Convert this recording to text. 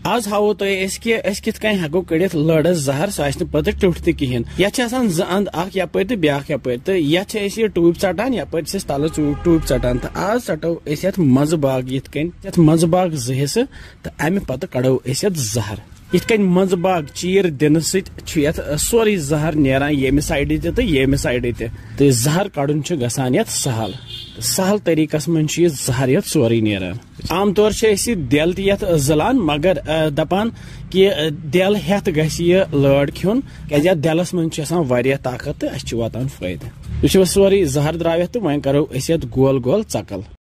आज हावो तो कित कन हेको कड़ित लड़स जहर सह पत टुट तहन ये अंद अख यपर तो ब्या यपर तो ये टूब षटान यपर तल टूब षटान तो आज षटो मज बाग ये मज बाग जो हिस्से तो अमे पत कड़ो जहर इतकन मज बाग चीर दिन सोरी जहर नेरान ये साइड तो ये साइड तो जहर कड़न गसान सहल सहल तरीकस मन जहर ये सोरी नेरान आम तौर दिल जलान मगर दपान कि दिल हेत गह लड़ खुन क्या दिलस मन ताकत तो अस वातान फायदे यह सोरी जहर द्रावित तो वह करो गोल गोल चकल।